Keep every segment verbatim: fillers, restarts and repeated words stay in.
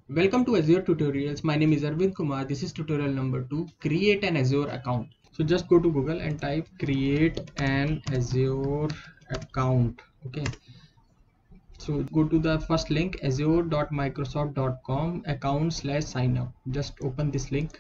Welcome to Azure Tutorials. My name is Arvind Kumar. This is tutorial number two. Create an Azure account. So just go to Google and type create an Azure account. Okay. So go to the first link azure dot microsoft dot com account slash sign up. Just open this link.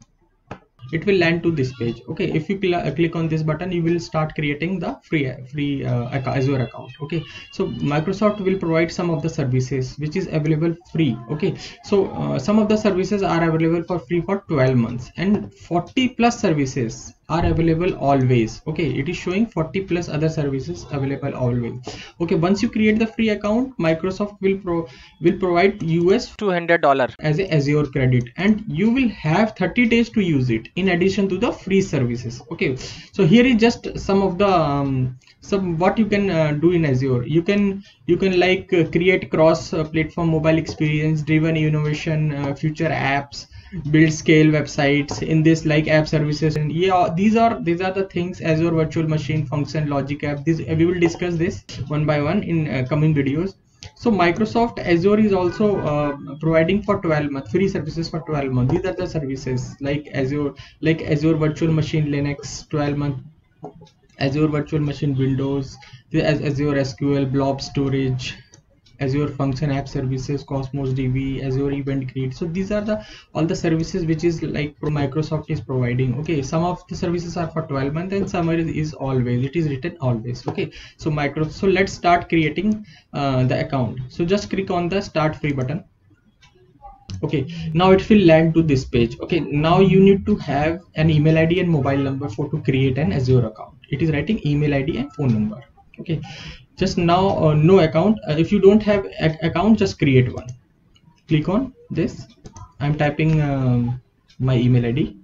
It will land to this page. Okay, if you cl click on this button, you will start creating the free free uh, Azure account. Okay, so Microsoft will provide some of the services which is available free. Okay, so uh, some of the services are available for free for twelve months, and forty plus services are available always. Okay, it is showing forty plus other services available always. Okay, once you create the free account, Microsoft will pro will provide U S two hundred dollars as a Azure credit, and you will have thirty days to use it in addition to the free services. Okay, so here is just some of the um, some what you can uh, do in Azure. You can you can like uh, create cross uh, platform mobile experience driven innovation, uh, future apps, build scale websites in this like app services, and yeah, these are these are the things. Azure virtual machine function, logic app, this we will discuss this one by one in uh, coming videos. So Microsoft Azure is also uh, providing for twelve months free services for twelve months. These are the services like Azure like Azure virtual machine Linux twelve month, Azure virtual machine Windows, Azure S Q L blob storage, Azure function app services, Cosmos D B, Azure event grid. So these are the all the services which is like Microsoft is providing. Okay, some of the services are for twelve months and some is always, it is written always. Okay, so micro so let's start creating uh, the account. So just click on the start free button. Okay, now it will land to this page. Okay, now you need to have an email I D and mobile number for to create an Azure account. It is writing email I D and phone number. Okay, just now uh, no account. Uh, if you don't have a account, just create one. Click on this. I'm typing um, my email I D,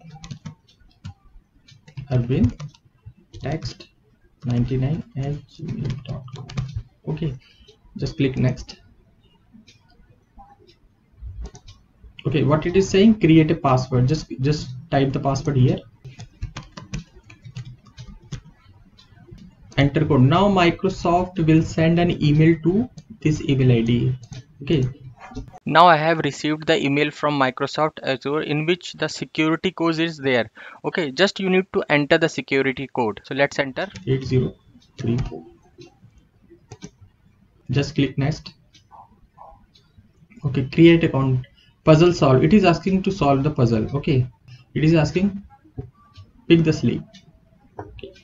Arvind text ninety-nine at gmail dot com. Okay, just click next. Okay, what it is saying, create a password. Just just type the password here. Enter code. Now Microsoft will send an email to this email I D. Okay. Now I have received the email from Microsoft Azure in which the security code is there. Okay, just you need to enter the security code. So let's enter eight zero three four. Just click next. Okay, create account. Puzzle solve. It is asking to solve the puzzle. Okay, it is asking pick the sleep. Okay.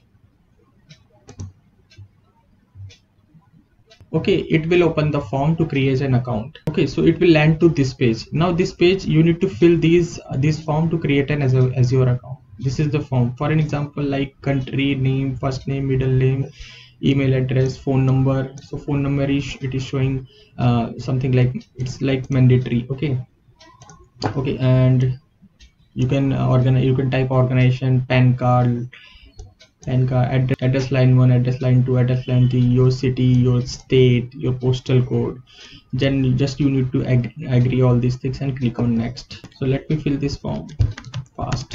Okay, it will open the form to create an account. Okay, so it will land to this page. Now this page you need to fill these uh, this form to create an Azure, Azure account. This is the form. For an example, like country name, first name, middle name, email address, phone number. So phone number is it is showing uh, something like it's like mandatory. Okay, okay, and you can uh, organize. You can type organization, PAN card. And address, address line one, address line two, address line three, your city, your state, your postal code. Then just you need to ag agree all these things and click on next. So let me fill this form fast.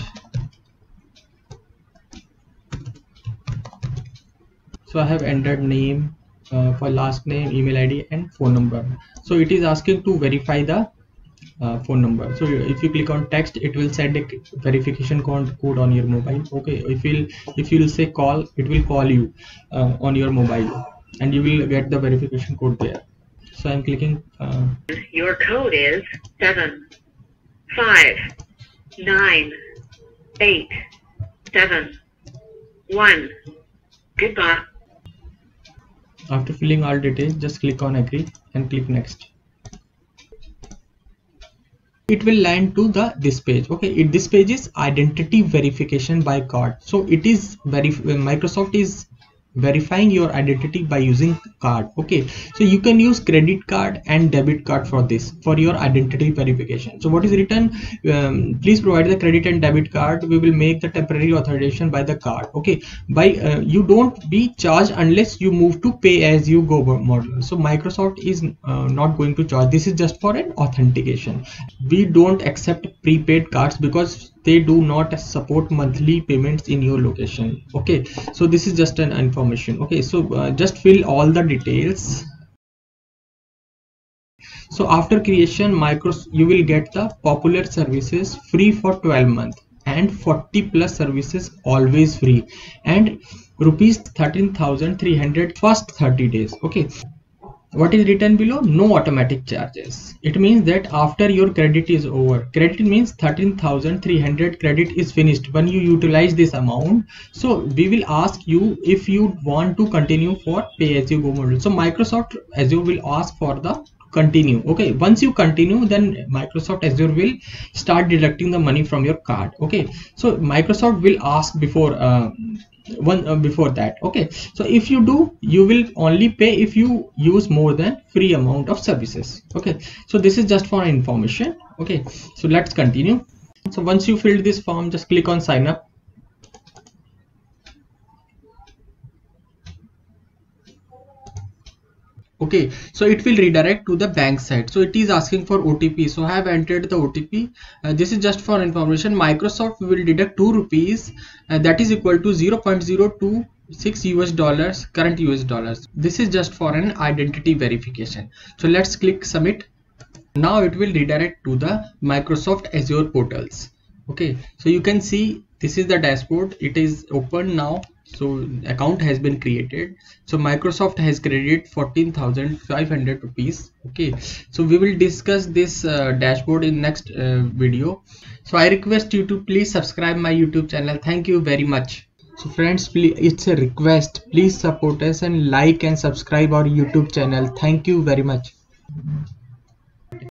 So I have entered name uh, for last name, email I D and phone number. So it is asking to verify the Uh, phone number. So if you click on text, it will send a verification code code on your mobile. Okay, if you'll if you'll say call, it will call you uh, on your mobile and you will get the verification code there. So I'm clicking uh, your code is seven five nine eight seven one. Goodbye. After filling all details, just click on agree and click next. It will land to the this page. Okay, it, this page is identity verification by card. So it is very Microsoft is verifying your identity by using card. Okay, so you can use credit card and debit card for this for your identity verification. So what is written, um, please provide the credit and debit card. We will make the temporary authorization by the card. Okay, by uh, you don't be charged unless you move to pay as you go model. So Microsoft is uh, not going to charge. This is just for an authentication. We don't accept prepaid cards because they do not support monthly payments in your location. Okay, so this is just an information. Okay, so uh, just fill all the details. So after creation, Microsoft, you will get the popular services free for twelve months and forty plus services always free, and rupees thirteen thousand three hundred first thirty days. Okay, what is written below? No automatic charges. It means that after your credit is over, credit means thirteen thousand three hundred credit is finished when you utilize this amount. So we will ask you if you want to continue for pay as you go model. So Microsoft Azure will ask for the continue. Okay, once you continue, then Microsoft Azure will start deducting the money from your card. Okay, so Microsoft will ask before uh, one uh, before that. Okay, so if you do, you will only pay if you use more than free amount of services. Okay, so this is just for information. Okay, so let's continue. So once you filled this form, just click on sign up. Okay, so it will redirect to the bank site. So it is asking for O T P. So I have entered the O T P. Uh, this is just for information. Microsoft will deduct two rupees, uh, that is equal to zero point zero two six U S dollars, current U S dollars. This is just for an identity verification. So let's click submit. Now it will redirect to the Microsoft Azure portals. Okay, so you can see this is the dashboard. It is open now. So account has been created. So Microsoft has credited fourteen thousand five hundred rupees. Okay, so we will discuss this uh, dashboard in next uh, video. So I request you to please subscribe my YouTube channel. Thank you very much. So friends, please, it's a request, please support us and like and subscribe our YouTube channel. Thank you very much.